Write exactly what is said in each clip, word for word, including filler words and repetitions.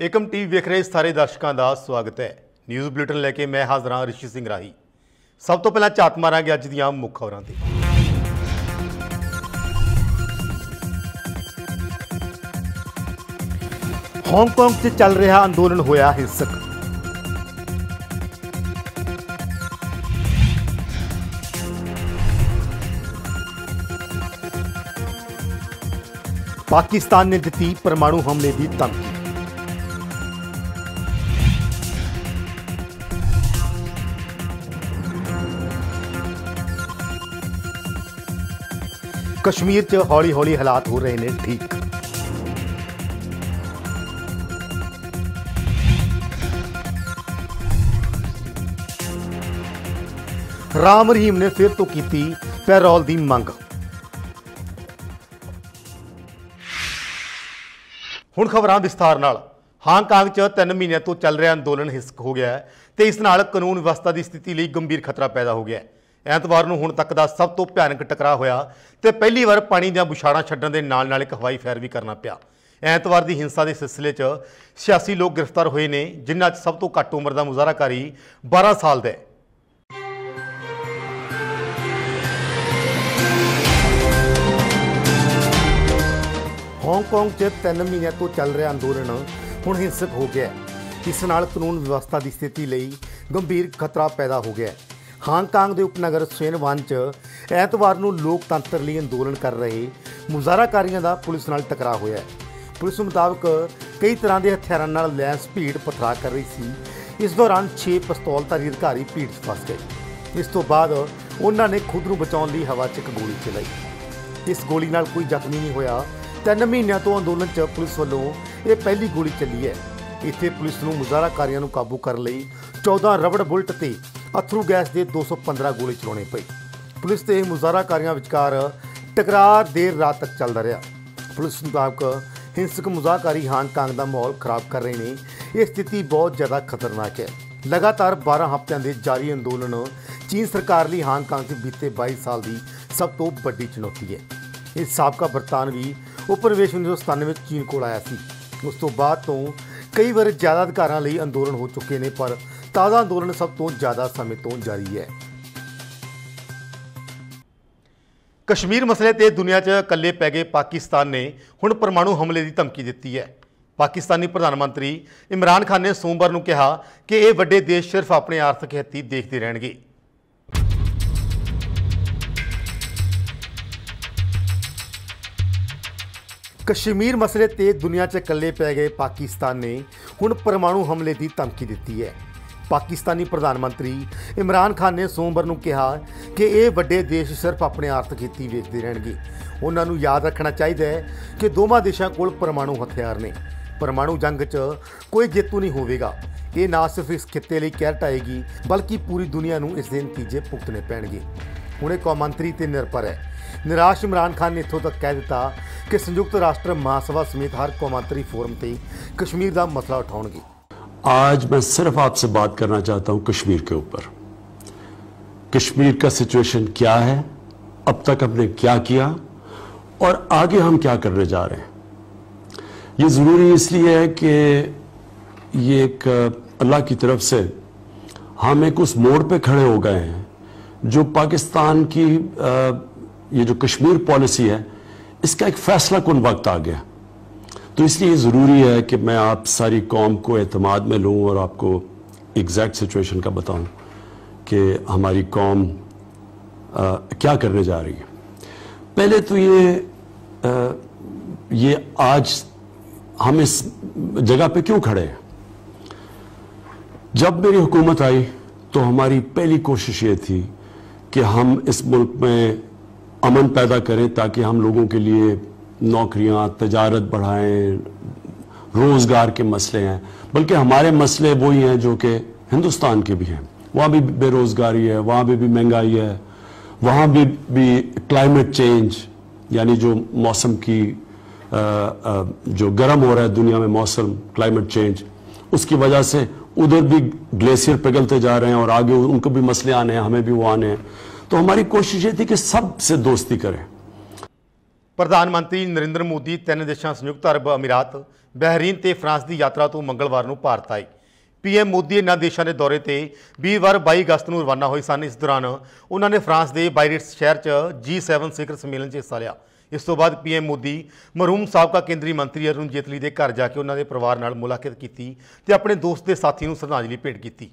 एकम TV वेख रहे सारे दर्शकों का स्वागत है। न्यूज़ बुलेटिन लैके मैं हाज़र हाँ ऋषि सिंह राही। सब तो पहला झात मारांगे अज दीआं मुख खबरां ते। हांगकांग से चल रहा अंदोलन होया हिंसक। पाकिस्तान ने दी परमाणु हमले की धमकी। कश्मीर च हौली हौली हालात हो रहे हैं ठीक। राम रहीम ने फिर तो की पैरोल की मंग। हुण खबरां विस्तार नाल। हांगकांग च तीन महीनों तो चल रहा अंदोलन हिंसक हो गया है तो इस नाल कानून व्यवस्था की स्थिति लिए गंभीर खतरा पैदा हो गया है। ਐਤਵਾਰ ਨੂੰ ਹੁਣ ਤੱਕ ਦਾ ਸਭ ਤੋਂ ਭਿਆਨਕ ਟਕਰਾਅ ਹੋਇਆ ਤੇ ਪਹਿਲੀ ਵਾਰ ਪਾਣੀ ਦੀਆਂ ਬੁਛਾੜਾਂ ਛੱਡਣ ਦੇ ਨਾਲ ਨਾਲ ਇੱਕ ਹਵਾਈ ਫਾਇਰ ਵੀ ਕਰਨਾ ਪਿਆ। ਐਤਵਾਰ ਦੀ ਹਿੰਸਾ ਦੇ ਸਿਲਸਿਲੇ 'ਚ ਛਿਆਸੀ ਲੋਕ ਗ੍ਰਿਫਤਾਰ ਹੋਏ ਨੇ, ਜਿਨ੍ਹਾਂ 'ਚ ਸਭ ਤੋਂ ਘੱਟ ਉਮਰ ਦਾ ਮੁਜ਼ਾਹਰਾਕਾਰੀ ਬਾਰਾਂ ਸਾਲ ਦਾ ਹੈ। ਹਾਂਗਕਾਂਗ 'ਚ ਤਿੰਨ ਮਹੀਨਿਆਂ ਤੋਂ ਚੱਲ ਰਿਹਾ ਅੰਦੋਲਨ ਹੁਣ ਹਿੰਸਕ ਹੋ ਗਿਆ ਹੈ। ਇਸ ਨਾਲ ਕਾਨੂੰਨ ਵਿਵਸਥਾ ਦੀ ਸਥਿਤੀ ਲਈ ਗੰਭੀਰ ਖਤਰਾ ਪੈਦਾ ਹੋ ਗਿਆ ਹੈ। हांगकांग के उपनगर सेनवान च ऐतवार को लोकतंत्र लिए अंदोलन कर रहे मुजाहराकारियों का पुलिस नाल टकराव होया। पुलिस मुताबिक कई तरह के हथियारों नाल लैस भीड़ पथरा कर रही सी। इस दौरान छे पिस्तौलधारी अधिकारी भीड़ च फस गए। इस तो बाद उन्होंने खुद को बचाने लई हवा च एक गोली चलाई। इस गोली नाल कोई जख्मी नहीं होया। तीन महीनों तो अंदोलन च पुलिस वालों ये पहली गोली चली है। इत्थे पुलिस नूं मुजाहराकारियों नूं काबू करने लई चौदह रबड़ बुलट ते अथरू गैस के दो सौ पंद्रह गोली चलाने पई। पुलिस ते मुजाहराकारियों विचकार टकराव देर रात तक चलता रहा। पुलिस मुताबिक हिंसक मुजाहराकारी हांगकांग का माहौल खराब कर रहे हैं। ये स्थिति बहुत ज़्यादा खतरनाक है। लगातार बारह हफ्तों के जारी अंदोलन चीन सरकार लिए हांगकांग से बीते बाईस साल की सब तो बड़ी चुनौती है। इस साबका बरतानवी उपनिवेश उन्नीस सौ सतानवे चीन को आया सी। उस तो बाद तो कई बार ज़्यादा अधिकारों लिए अंदोलन हो चुके हैं, पर ताज़ा अंदोलन सब तो ज़्यादा समय तो जारी है। कश्मीर मसले ते दुनिया च कल्ले पै गए पाकिस्तान ने हुण परमाणु हमले की धमकी दी है। पाकिस्तानी प्रधानमंत्री इमरान खान ने सोमवार नूं कहा कि ये वड्डे देश सिर्फ अपने आर्थिक हित ही देखते रहणगे। कश्मीर मसले ते दुनिया च कल्ले पै गए पाकिस्तान ने हुण परमाणु हमले की धमकी दी है। पाकिस्तानी प्रधानमंत्री इमरान खान ने सोमवार को कहा कि ये वड्डे देश सिर्फ अपने आर्थिक हित ही वेखते रहणगे। उन्होंने याद रखना चाहिए कि दोवां देशों कोल परमाणु हथियार ने। परमाणु जंग च कोई जेतू नहीं होवेगा। ये ना सिर्फ इस खिते लिए कहर ढाएगी, बल्कि पूरी दुनिया को इसके नतीजे भुगतने पैणगे। हुणे कौमांतरी ते निर्भर है। निराश इमरान खान ने इत्थों तक कह दिता कि संयुक्त राष्ट्र महासभा समेत हर कौमांतरी फोरम पर कश्मीर का मसला उठाएंगे। आज मैं सिर्फ आपसे बात करना चाहता हूं कश्मीर के ऊपर। कश्मीर का सिचुएशन क्या है, अब तक हमने क्या किया और आगे हम क्या करने जा रहे हैं। ये ज़रूरी इसलिए है कि ये एक अल्लाह की तरफ से हम एक उस मोड़ पे खड़े हो गए हैं जो पाकिस्तान की आ, ये जो कश्मीर पॉलिसी है इसका एक फैसला कुन वक्त आ गया। तो इसलिए ज़रूरी है कि मैं आप सारी कौम को एतमाद में लूँ और आपको एग्जैक्ट सिचुएशन का बताऊँ कि हमारी कौम आ, क्या करने जा रही है। पहले तो ये आ, ये आज हम इस जगह पे क्यों खड़े हैं। जब मेरी हुकूमत आई तो हमारी पहली कोशिश ये थी कि हम इस मुल्क में अमन पैदा करें ताकि हम लोगों के लिए नौकरियां, तजारत बढ़ाएं, रोज़गार के मसले हैं, बल्कि हमारे मसले वही हैं जो कि हिंदुस्तान के भी हैं। वहाँ भी बेरोज़गारी है, वहाँ भी भी महंगाई है, वहाँ भी भी क्लाइमेट चेंज यानी जो मौसम की आ, आ, जो गर्म हो रहा है दुनिया में मौसम, क्लाइमेट चेंज, उसकी वजह से उधर भी ग्लेशियर पिघलते जा रहे हैं और आगे उनको भी मसले आने हैं, हमें भी वो आने हैं। तो हमारी कोशिश ये थी कि सबसे दोस्ती करें। ਪ੍ਰਧਾਨ ਮੰਤਰੀ ਨਰਿੰਦਰ ਮੋਦੀ ਤਿੰਨ ਦੇਸ਼ਾਂ ਸੰਯੁਕਤ ਅਰਬ ਅਮੀਰਾਤ, ਬਹਿਰੀਨ ਤੇ ਫਰਾਂਸ ਦੀ ਯਾਤਰਾ ਤੋਂ ਮੰਗਲਵਾਰ ਨੂੰ ਭਾਰਤ ਆਏ। ਪੀਐਮ ਮੋਦੀ ਇਨ੍ਹਾਂ ਦੇਸ਼ਾਂ ਦੇ ਦੌਰੇ ਤੇ ਵੀਰਵਾਰ ਬਾਈ ਅਗਸਤ ਨੂੰ ਰਵਾਨਾ ਹੋਏ ਸਨ। ਇਸ ਦੌਰਾਨ ਉਹਨਾਂ ਨੇ ਫਰਾਂਸ ਦੇ ਬਾਇਰੇਟਸ ਸ਼ਹਿਰ 'ਚ ਜੀ ਸੈਵਨ ਸਿਖਰ ਸੰਮੇਲਨ 'ਚ ਹਿੱਸਾ ਲਿਆ। ਇਸ ਤੋਂ ਬਾਅਦ ਪੀਐਮ ਮੋਦੀ ਮਰਹੂਮ ਸਾਬਕਾ ਕੇਂਦਰੀ ਮੰਤਰੀ ਅਰੁਣ ਜੇਤਲੀ ਦੇ ਘਰ ਜਾ ਕੇ ਉਹਨਾਂ ਦੇ ਪਰਿਵਾਰ ਨਾਲ ਮੁਲਾਕਾਤ ਕੀਤੀ ਤੇ ਆਪਣੇ ਦੋਸਤ ਤੇ ਸਾਥੀ ਨੂੰ ਸ਼ਰਧਾਂਜਲੀ ਭੇਟ ਕੀਤੀ।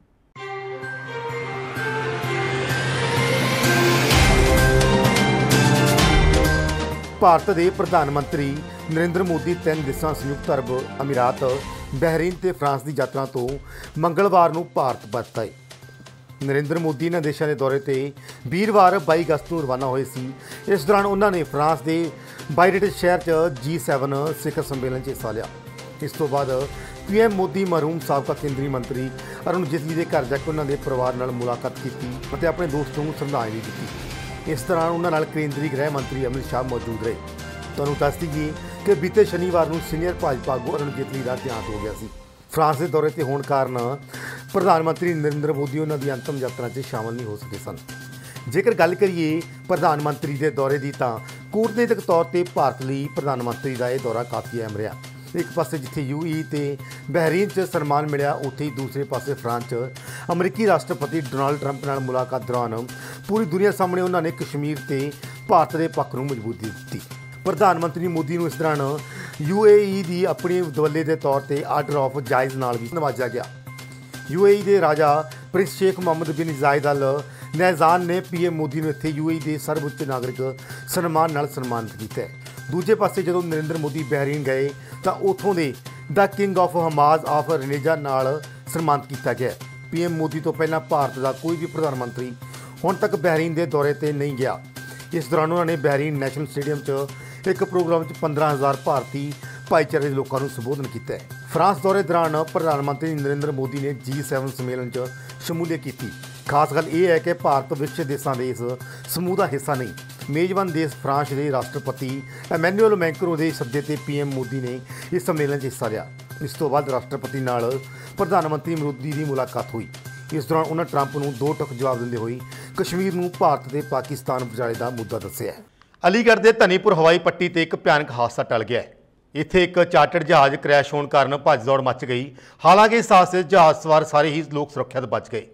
ਭਾਰਤ ਦੇ ਪ੍ਰਧਾਨ ਮੰਤਰੀ ਨਰਿੰਦਰ ਮੋਦੀ ਤਿੰਨ ਦੇਸ਼ਾਂ ਸੰਯੁਕਤ ਅਰਬ ਅਮੀਰਾਤ, ਬਹਿਰੀਨ ਤੇ ਫਰਾਂਸ ਦੀ ਯਾਤਰਾ ਤੋਂ ਮੰਗਲਵਾਰ ਨੂੰ ਭਾਰਤ ਪਰਤ ਆਏ। ਨਰਿੰਦਰ ਮੋਦੀ ਇਨ੍ਹਾਂ ਦੇਸ਼ਾਂ ਦੇ ਦੌਰੇ ਤੇ ਵੀਰਵਾਰ ਬਾਈ ਅਗਸਤ ਨੂੰ ਰਵਾਨਾ ਹੋਏ ਸੀ। ਇਸ ਦੌਰਾਨ ਉਹਨਾਂ ਨੇ ਫਰਾਂਸ ਦੇ ਬਾਇਰੇਟਸ ਸ਼ਹਿਰ 'ਚ ਜੀ ਸੈਵਨ ਸਿਖਰ ਸੰਮੇਲਨ 'ਚ ਹਿੱਸਾ ਲਿਆ। ਇਸ ਤੋਂ ਬਾਅਦ ਪੀਐਮ ਮੋਦੀ ਮਰਹੂਮ ਸਾਬਕਾ ਕੇਂਦਰੀ ਮੰਤਰੀ ਅਰੁਣ ਜੇਤਲੀ ਦੇ ਘਰ ਜਾ ਕੇ ਉਹਨਾਂ ਦੇ ਪਰਿਵਾਰ ਨਾਲ ਮੁਲਾਕਾਤ ਕੀਤੀ ਅਤੇ ਆਪਣੇ ਦੋਸਤ ਨੂੰ ਸ਼ਰਧਾਂਜਲੀ ਦਿੱਤੀ। ਇਸ ਦੌਰਾਨ ਉਹਨਾਂ ਨਾਲ ਕੇਂਦਰੀ ਗ੍ਰਹਿ ਮੰਤਰੀ ਅਮਿਤ ਸ਼ਾਹ ਮੌਜੂਦ ਰਹੇ। ਤੁਹਾਨੂੰ ਦੱਸ ਦਈਏ ਕਿ ਬੀਤੇ ਸ਼ਨੀਵਾਰ ਨੂੰ ਸੀਨੀਅਰ ਭਾਜਪਾ ਆਗੂ ਅਰੁਣ ਜੇਤਲੀ ਦਾ ਦੇਹਾਂਤ ਹੋ ਗਿਆ ਸੀ। ਫਰਾਂਸ ਦੇ ਦੌਰੇ ਤੇ ਹੋਣ ਕਾਰਨ ਪ੍ਰਧਾਨ ਮੰਤਰੀ ਨਰਿੰਦਰ ਮੋਦੀ ਉਹਨਾਂ ਦੀ ਅੰਤਮ ਯਾਤਰਾ 'ਚ ਸ਼ਾਮਲ ਨਹੀਂ ਹੋ ਸਕੇ ਸਨ। ਜੇਕਰ ਗੱਲ ਕਰੀਏ ਪ੍ਰਧਾਨ ਮੰਤਰੀ ਦੇ ਦੌਰੇ ਦੀ, ਤਾਂ ਕੂਟਨੀਤਿਕ ਤੌਰ ਤੇ ਭਾਰਤ ਲਈ ਪ੍ਰਧਾਨ ਮੰਤਰੀ ਦਾ ਇਹ ਦੌਰਾ ਕਾਫੀ ਅਹਿਮ ਰਿਹਾ। ਇੱਕ ਪਾਸੇ ਜਿੱਥੇ ਯੂਏਈ ਤੇ ਬਹਿਰੀਨ 'ਚ ਸਨਮਾਨ ਮਿਲਿਆ, ਉੱਥੇ ਹੀ ਦੂਸਰੇ ਪਾਸੇ ਫਰਾਂਸ 'ਚ ਅਮਰੀਕੀ ਰਾਸ਼ਟਰਪਤੀ ਡੋਨਾਲਡ ਟਰੰਪ ਨਾਲ ਮੁਲਾਕਾਤ ਦੌਰਾਨ ਪੂਰੀ ਦੁਨੀਆ ਸਾਹਮਣੇ ਉਹਨਾਂ ਨੇ ਕਸ਼ਮੀਰ ਤੇ ਭਾਰਤ ਦੇ ਪੱਖ ਨੂੰ ਮਜ਼ਬੂਤੀ ਦਿੱਤੀ। ਪ੍ਰਧਾਨ ਮੰਤਰੀ ਮੋਦੀ ਨੂੰ ਇਸ ਦੌਰਾਨ ਯੂਏਈ ਦੀ ਆਪਣੀ ਦਵੱਲੇ ਦੇ ਤੌਰ ਤੇ ਆਰਡਰ ਆਫ ਜਾਇਜ਼ ਨਾਲ ਵੀ ਨਵਾਜਿਆ ਗਿਆ। ਯੂਏਈ ਦੇ ਰਾਜਾ ਪ੍ਰਿੰਸ ਸ਼ੇਖ ਮੁਹੰਮਦ ਬਿਨ ਜ਼ਾਇਦ ਅਲ ਨਹਿਜ਼ਾਨ ਨੇ ਪੀਐਮ ਮੋਦੀ ਨੂੰ ਇੱਥੇ ਯੂਏਈ ਦੇ ਸਰਵਉੱਚ ਨਾਗਰਿਕ ਸਨਮਾਨ ਨਾਲ ਸਨਮਾਨਿਤ ਕੀਤਾ। ਦੂਜੇ ਪਾਸੇ ਜਦੋਂ ਨਰਿੰਦਰ ਮੋਦੀ ਬਹਿਰੀਨ ਗਏ ਤਾਂ ਉੱਥੋਂ ਦੇ ਦ ਕਿੰਗ ਆਫ ਹਮਾਜ਼ ਆਫ ਰਨੇਜਾ ਨਾਲ ਸਨਮਾਨਿਤ ਕੀਤਾ ਗਿਆ। ਪੀਐਮ ਮੋਦੀ ਤੋਂ ਪਹਿਲਾਂ ਭਾਰਤ ਦਾ ਕੋਈ ਵੀ ਪ੍ਰਧਾਨ ਮੰਤਰੀ ਹੁਣ ਤੱਕ ਬਹਿਰੀਨ ਦੇ ਦੌਰੇ ਤੇ ਨਹੀਂ ਗਿਆ। ਇਸ ਦੌਰਾਨ ਉਹਨਾਂ ਨੇ ਬਹਿਰੀਨ ਨੈਸ਼ਨਲ ਸਟੇਡੀਅਮ 'ਚ ਇੱਕ ਪ੍ਰੋਗਰਾਮ 'ਚ ਪੰਦਰਾਂ ਹਜ਼ਾਰ ਭਾਰਤੀ ਭਾਈਚਾਰੇ ਦੇ ਲੋਕਾਂ ਨੂੰ ਸੰਬੋਧਨ ਕੀਤਾ। ਫਰਾਂਸ ਦੌਰੇ ਦੌਰਾਨ ਪ੍ਰਧਾਨ ਮੰਤਰੀ ਨਰਿੰਦਰ ਮੋਦੀ ਨੇ ਜੀ ਸੈਵਨ ਸੰਮੇਲਨ 'ਚ ਸ਼ਮੂਲੀਅਤ ਕੀਤੀ। ਖਾਸ ਗੱਲ ਇਹ ਹੈ ਕਿ ਭਾਰਤ ਵਿਸ਼ਵ ਦੇਸ਼ਾਂ ਦੇ ਇਸ ਸਮੂਹ ਦਾ ਹਿੱਸਾ ਨਹੀਂ। ਮੇਜ਼ਬਾਨ ਦੇਸ਼ ਫਰਾਂਸ ਦੇ ਰਾਸ਼ਟਰਪਤੀ ਐਮੈਨੂਅਲ ਮੈਕਰੋਂ ਦੇ ਸੱਦੇ ਤੇ ਪੀਐਮ ਮੋਦੀ ਨੇ ਇਸ ਸੰਮੇਲਨ 'ਚ ਹਿੱਸਾ ਲਿਆ। ਇਸ ਤੋਂ ਬਾਅਦ ਰਾਸ਼ਟਰਪਤੀ ਨਾਲ ਪ੍ਰਧਾਨ ਮੰਤਰੀ ਮੋਦੀ ਦੀ ਮੁਲਾਕਾਤ ਹੋਈ। ਇਸ ਦੌਰਾਨ ਉਹਨਾਂ ਟਰੰਪ ਨੂੰ ਦੋ ਟੁਕ ਜਵਾਬ ਦਿੰਦੇ ਹੋਏ ਕਸ਼ਮੀਰ ਨੂੰ ਭਾਰਤ ਤੇ ਪਾਕਿਸਤਾਨ ਵਿਚਾਲੇ ਦਾ ਮੁੱਦਾ ਦੱਸਿਆ। ਅਲੀਗੜ੍ਹ ਦੇ ਧਨੀਪੁਰ ਹਵਾਈ ਪੱਟੀ ਤੇ ਇੱਕ ਭਿਆਨਕ ਹਾਦਸਾ ਟਲ ਗਿਆ। ਇੱਥੇ ਇੱਕ ਚਾਰਟਰਡ ਜਹਾਜ਼ ਕ੍ਰੈਸ਼ ਹੋਣ ਕਾਰਨ ਭੱਜ ਦੌੜ ਮਚ ਗਈ। ਹਾਲਾਂਕਿ ਇਸ ਹਾਦਸੇ 'ਚ ਜਹਾਜ਼ ਸਵਾਰ ਸਾਰੇ ਹੀ ਲੋਕ ਸੁਰੱਖਿਅਤ ਬਚ ਗਏ।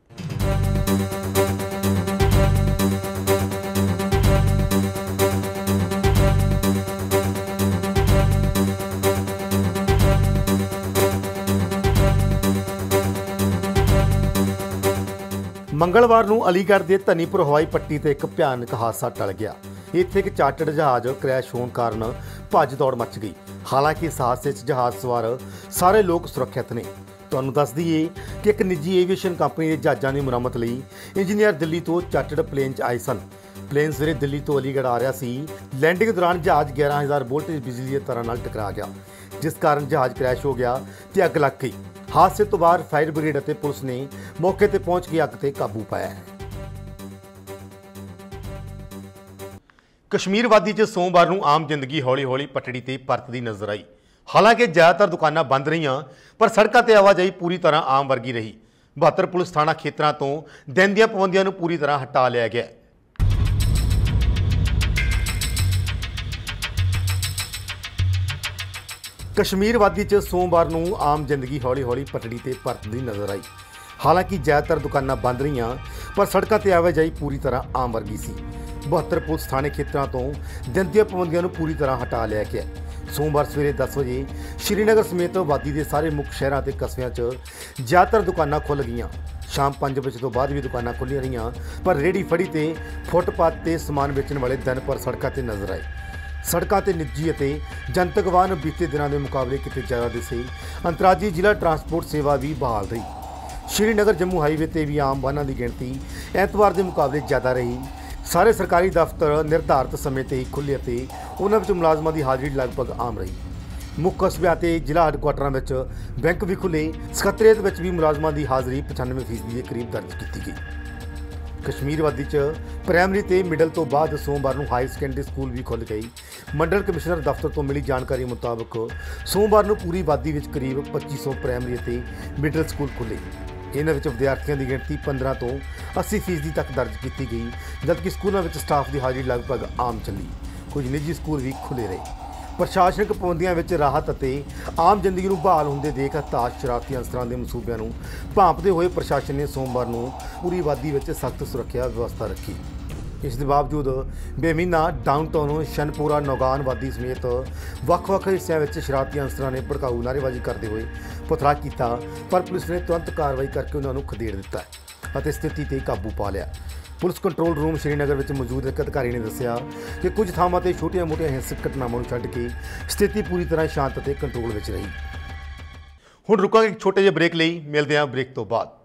ਮੰਗਲਵਾਰ ਨੂੰ ਅਲੀਗੜ੍ਹ ਦੇ ਧਨੀਪੁਰ ਹਵਾਈ ਪੱਟੀ ਤੇ ਇੱਕ ਭਿਆਨਕ ਹਾਦਸਾ ਟਲ ਗਿਆ। ਇੱਥੇ ਇੱਕ ਚਾਰਟਰਡ ਜਹਾਜ਼ ਕ੍ਰੈਸ਼ ਹੋਣ ਕਾਰਨ ਭੱਜ ਦੌੜ ਮਚ ਗਈ। ਹਾਲਾਂਕਿ ਇਸ ਹਾਦਸੇ 'ਚ ਜਹਾਜ਼ ਸਵਾਰ ਸਾਰੇ ਲੋਕ ਸੁਰੱਖਿਅਤ ਨੇ। ਤੁਹਾਨੂੰ ਦੱਸ ਦਈਏ ਕਿ ਇੱਕ ਨਿੱਜੀ ਏਵੀਏਸ਼ਨ ਕੰਪਨੀ ਦੇ ਜਹਾਜ਼ਾਂ ਦੀ ਮੁਰੰਮਤ ਲਈ ਇੰਜੀਨੀਅਰ ਦਿੱਲੀ ਤੋਂ ਚਾਰਟਰਡ ਪਲੇਨ 'ਚ ਆਏ ਸਨ। ਪਲੇਨ ਸਵੇਰੇ ਦਿੱਲੀ ਤੋਂ ਅਲੀਗੜ੍ਹ ਆ ਰਿਹਾ ਸੀ। ਲੈਂਡਿੰਗ ਦੌਰਾਨ ਜਹਾਜ਼ ਗਿਆਰਾਂ ਹਜ਼ਾਰ ਵੋਲਟੇਜ ਬਿਜਲੀ ਦੀ ਤਾਰਾਂ ਨਾਲ ਟਕਰਾ ਗਿਆ, ਜਿਸ ਕਾਰਨ ਜਹਾਜ਼ ਕ੍ਰੈਸ਼ ਹੋ ਗਿਆ ਤੇ ਅੱਗ ਲੱਗ ਗਈ। ਹਾਦਸੇ ਤੋਂ ਬਾਅਦ ਫਾਇਰ ਬ੍ਰਿਗੇਡ ਅਤੇ ਪੁਲਿਸ ਨੇ ਮੌਕੇ ਤੇ ਪਹੁੰਚ ਕੇ ਅੱਗ ਤੇ ਕਾਬੂ ਪਾਇਆ ਹੈ। ਕਸ਼ਮੀਰ ਵਾਦੀ 'ਚ ਸੋਮਵਾਰ ਨੂੰ ਆਮ ਜ਼ਿੰਦਗੀ ਹੌਲੀ-ਹੌਲੀ ਪਟੜੀ ਤੇ ਪਰਤਦੀ ਨਜ਼ਰ ਆਈ। ਹਾਲਾਂਕਿ ਜ਼ਿਆਦਾਤਰ ਦੁਕਾਨਾਂ ਬੰਦ ਰਹੀਆਂ, ਪਰ ਸੜਕਾਂ ਤੇ ਆਵਾਜਾਈ ਪੂਰੀ ਤਰ੍ਹਾਂ ਆਮ ਵਰਗੀ ਰਹੀ। ਬਹੱਤਰ ਪੁਲਿਸ ਥਾਣਾ ਖੇਤਰਾਂ ਤੋਂ ਦਿਨ ਦੀਆਂ ਪਾਬੰਦੀਆਂ ਨੂੰ ਪੂਰੀ ਤਰ੍ਹਾਂ ਹਟਾ ਲਿਆ ਗਿਆ। ਕਸ਼ਮੀਰ ਵਾਦੀ 'ਚ ਸੋਮਵਾਰ ਨੂੰ ਆਮ ਜ਼ਿੰਦਗੀ ਹੌਲੀ-ਹੌਲੀ ਪਟੜੀ ਤੇ ਪਰਤਦੀ ਨਜ਼ਰ ਆਈ। ਹਾਲਾਂਕਿ ਜ਼ਿਆਦਾਤਰ ਦੁਕਾਨਾਂ ਬੰਦ ਰਹੀਆਂ, ਪਰ ਸੜਕਾਂ ਤੇ ਆਵਾਜਾਈ ਪੂਰੀ ਤਰ੍ਹਾਂ ਆਮ ਵਰਗੀ ਸੀ। ਬਹੱਤਰ ਪੁਲਿਸ ਥਾਣੇ ਖੇਤਰਾਂ ਤੋਂ ਦਿਨ ਦੀਆਂ ਪਾਬੰਦੀਆਂ ਨੂੰ ਪੂਰੀ ਤਰ੍ਹਾਂ ਹਟਾ ਲਿਆ ਗਿਆ। ਸੋਮਵਾਰ ਸਵੇਰੇ ਦਸ ਵਜੇ ਸ਼੍ਰੀਨਗਰ ਸਮੇਤ ਵਾਦੀ ਦੇ ਸਾਰੇ ਮੁੱਖ ਸ਼ਹਿਰਾਂ ਤੇ ਕਸਬਿਆਂ 'ਚ ਜ਼ਿਆਦਾਤਰ ਦੁਕਾਨਾਂ ਖੁੱਲ੍ਹ ਗਈਆਂ। ਸ਼ਾਮ ਪੰਜ ਵਜੇ ਤੋਂ ਬਾਅਦ ਵੀ ਦੁਕਾਨਾਂ ਖੁੱਲ੍ਹੀਆਂ ਰਹੀਆਂ, ਪਰ ਰੇਹੜੀ ਫੜੀ ਤੇ ਫੁੱਟਪਾਥ ਤੇ ਸਮਾਨ ਵੇਚਣ ਵਾਲੇ ਦਿਨ ਭਰ ਸੜਕਾਂ ਤੇ ਨਜ਼ਰ ਆਏ। ਸੜਕਾਂ ਤੇ ਨਿੱਜੀ ਅਤੇ ਜਨਤਕ ਵਾਹਨ ਬੀਤੇ ਦਿਨਾਂ ਦੇ ਮੁਕਾਬਲੇ ਕਿਤੇ ਜ਼ਿਆਦਾ ਦਿਸੇ। ਅੰਤਰਰਾਜੀ ਜ਼ਿਲ੍ਹਾ ਟਰਾਂਸਪੋਰਟ ਸੇਵਾ ਵੀ ਬਹਾਲ ਰਹੀ। ਸ਼੍ਰੀਨਗਰ ਜੰਮੂ ਹਾਈਵੇ ਤੇ ਵੀ ਆਮ ਵਾਹਨਾਂ ਦੀ ਗਿਣਤੀ ਐਤਵਾਰ ਦੇ ਮੁਕਾਬਲੇ ਜ਼ਿਆਦਾ ਰਹੀ। ਸਾਰੇ ਸਰਕਾਰੀ ਦਫ਼ਤਰ ਨਿਰਧਾਰਤ ਸਮੇਂ ਤੇ ਹੀ ਖੁੱਲ੍ਹੇ ਅਤੇ ਉਹਨਾਂ ਵਿੱਚ ਮੁਲਾਜ਼ਮਾਂ ਦੀ ਹਾਜ਼ਰੀ ਲਗਭਗ ਆਮ ਰਹੀ। ਮੁੱਖ ਕਸਬਿਆਂ ਤੇ ਜ਼ਿਲ੍ਹਾ ਹੈੱਡਕੁਆਟਰਾਂ ਵਿੱਚ ਬੈਂਕ ਵੀ ਖੁੱਲ੍ਹੇ। ਸਕੱਤਰੇਤ ਵਿੱਚ ਵੀ ਮੁਲਾਜ਼ਮਾਂ ਦੀ ਹਾਜ਼ਰੀ ਪਚਾਨਵੇਂ ਫੀਸਦੀ ਦੇ ਕਰੀਬ ਦਰਜ ਕੀਤੀ ਗਈ। ਕਸ਼ਮੀਰ ਵਾਦੀ 'ਚ ਪ੍ਰਾਇਮਰੀ ਤੇ ਮਿਡਲ ਤੋਂ ਬਾਅਦ ਸੋਮਵਾਰ ਨੂੰ ਹਾਈ ਸੈਕੰਡਰੀ ਸਕੂਲ ਵੀ ਖੁੱਲ੍ਹ ਗਏ। ਮੰਡਲ ਕਮਿਸ਼ਨਰ ਦਫ਼ਤਰ ਤੋਂ ਮਿਲੀ ਜਾਣਕਾਰੀ ਮੁਤਾਬਕ ਸੋਮਵਾਰ ਨੂੰ ਪੂਰੀ ਵਾਦੀ ਵਿੱਚ ਕਰੀਬ ਪੱਚੀ ਸੌ ਪ੍ਰਾਇਮਰੀ ਅਤੇ ਮਿਡਲ ਸਕੂਲ ਖੁੱਲ੍ਹੇ। ਇਹਨਾਂ ਵਿੱਚ ਵਿਦਿਆਰਥੀਆਂ ਦੀ ਗਿਣਤੀ ਪੰਦਰਾਂ ਤੋਂ ਅੱਸੀ ਫੀਸਦੀ ਤੱਕ ਦਰਜ ਕੀਤੀ ਗਈ, ਜਦਕਿ ਸਕੂਲਾਂ ਵਿੱਚ ਸਟਾਫ ਦੀ ਹਾਜ਼ਰੀ ਲਗਭਗ ਆਮ ਚੱਲੀ। ਕੁਝ ਨਿੱਜੀ ਸਕੂਲ ਵੀ ਖੁੱਲ੍ਹੇ ਰਹੇ। ਪ੍ਰਸ਼ਾਸਨਿਕ ਪਾਬੰਦੀਆਂ ਵਿੱਚ ਰਾਹਤ ਅਤੇ ਆਮ ਜ਼ਿੰਦਗੀ ਨੂੰ ਬਹਾਲ ਹੁੰਦੇ ਦੇਖ ਹਤਾਸ਼ ਸ਼ਰਾਰਤੀ ਅਨਸਰਾਂ ਦੇ ਮਨਸੂਬਿਆਂ ਨੂੰ ਭਾਂਪਦੇ ਹੋਏ ਪ੍ਰਸ਼ਾਸਨ ਨੇ ਸੋਮਵਾਰ ਨੂੰ ਪੂਰੀ ਆਬਾਦੀ ਵਿੱਚ ਸਖਤ ਸੁਰੱਖਿਆ ਵਿਵਸਥਾ ਰੱਖੀ। ਇਸ ਦੇ ਬਾਵਜੂਦ ਬੇਮੀਨਾ ਡਾਊਨਟਾਊਨ ਸ਼ਨਪੁਰਾ ਨੌਗਾਨ ਵਾਦੀ ਸਮੇਤ ਵੱਖ-ਵੱਖ ਹਿੱਸਿਆਂ ਵਿੱਚ ਸ਼ਰਾਰਤੀ ਅਨਸਰਾਂ ਨੇ ਭੜਕਾਊ ਨਾਅਰੇਬਾਜ਼ੀ ਕਰਦੇ ਹੋਏ ਪਥਰਾ ਕੀਤਾ, ਪਰ ਪੁਲਿਸ ਨੇ ਤੁਰੰਤ ਕਾਰਵਾਈ ਕਰਕੇ ਉਹਨਾਂ ਨੂੰ ਖਦੇੜ ਦਿੱਤਾ ਅਤੇ ਸਥਿਤੀ ਤੇ ਕਾਬੂ ਪਾ ਲਿਆ। ਪੁਲਿਸ ਕੰਟਰੋਲ ਰੂਮ ਸ਼੍ਰੀਨਗਰ ਵਿੱਚ ਮੌਜੂਦ ਇੱਕ ਅਧਿਕਾਰੀ ਨੇ ਦੱਸਿਆ ਕਿ ਕੁਝ ਥਾਵਾਂ ਤੇ ਛੋਟੀਆਂ-ਮੋਟੀਆਂ ਹਿੰਸਕ ਘਟਨਾਵਾਂ ਨੂੰ ਛੱਡ ਕੇ ਸਥਿਤੀ ਪੂਰੀ ਤਰ੍ਹਾਂ ਸ਼ਾਂਤ ਅਤੇ ਕੰਟਰੋਲ ਵਿੱਚ ਰਹੀ। ਹੁਣ ਰੁਕਾਂਗੇ ਇੱਕ ਛੋਟੇ ਜਿਹੇ ਬ੍ਰੇਕ ਲਈ, ਮਿਲਦੇ ਹਾਂ ਬ੍ਰੇਕ ਤੋਂ ਬਾਅਦ।